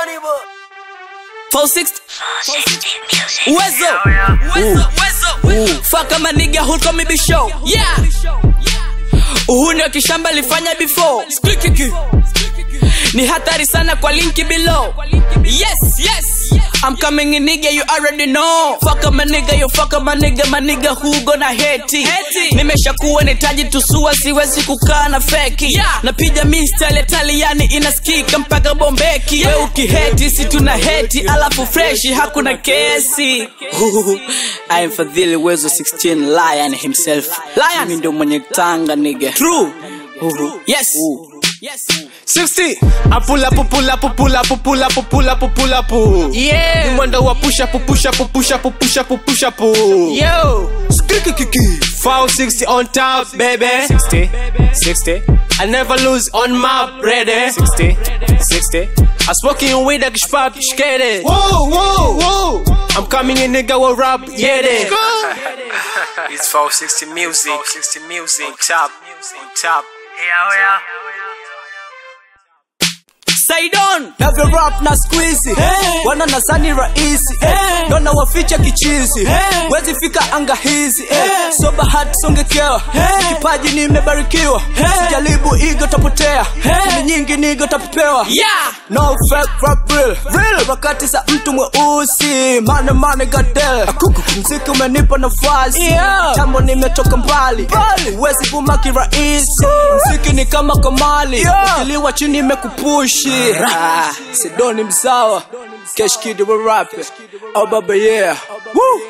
460 Wezo Fuck my nigga who call me be show. Yeah Uhuni wa kishamba lifanya before. Ni hatari sana kwa linki below. Yes I'm coming in nigga, you already know. Fuck my nigga, you fuck my nigga who gonna hate. Nimeshakuwa nitaji tusua, siwezi kukaa na feki. Napiga mistyle Italiani inasikika mpaka Bombeki. We ukiheti si tuna heti, alafu freshi hakuna kesi. I am Fadhili Wezo 16 Lion himself. Lion ndio mwenye tanga nigga. True. Yes. 60 I pull up. Yeah. You wonder what push up. Yo. 460 on top, baby. 60 I never lose on my ready. 60 I smoking with a kishpap, skate. Whoa I'm coming in nigga with rap, yeah. It's 460 music. On top. Yeah. Saidon Navyo rap na squeezy Wana nasani raisi Dona waficha kichizi Wezi fika anga hizi Soba hati songekewa Kipaji nimebarikiwa Sijalibu igo tapotea Kini nyingi nigo tapupewa No fake rap real Wakati sa mtu mweusi Mane gadel Mziki umenipa nafasi Tambo nimetoka mbali Wezi bumaki raisi Mziki ni kama kamali Ukiliwa chini mekupushi Sidoni msawa Cash Kid wa rap. Oh baba yeah. Woo.